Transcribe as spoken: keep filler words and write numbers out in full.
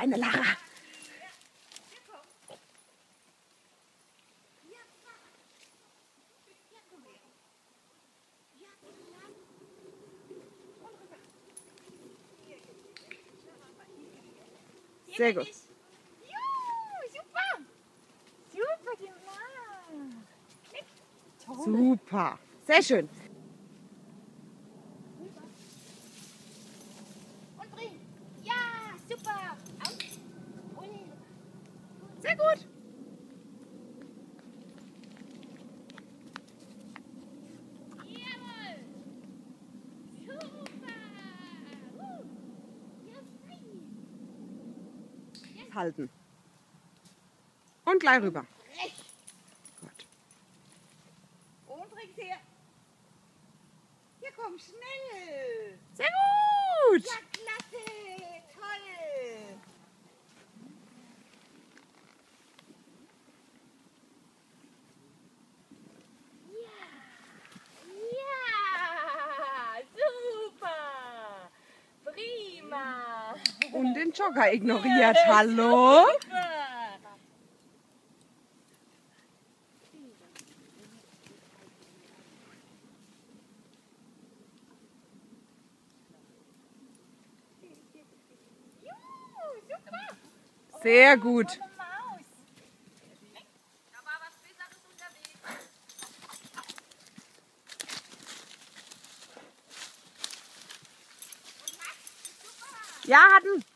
eine Lara. Sehr gut. Super gemacht. Super. Sehr schön. Und bring. Ja, super. Aus. Und. Sehr gut. Jawohl. Super. Uh. Ja, fein. Halten. Und gleich rüber. Recht. Gut. Und bring's her. Ja, komm, schnell. Sehr gut. Ja, klasse. Toll. Ja. Ja. Super. Prima. Und den Jogger ignoriert. Hallo? Super. Juhu, super. Sehr gut. Tolle Maus. Da war was Besseres unterwegs. Und Max, super. Ja, hatten.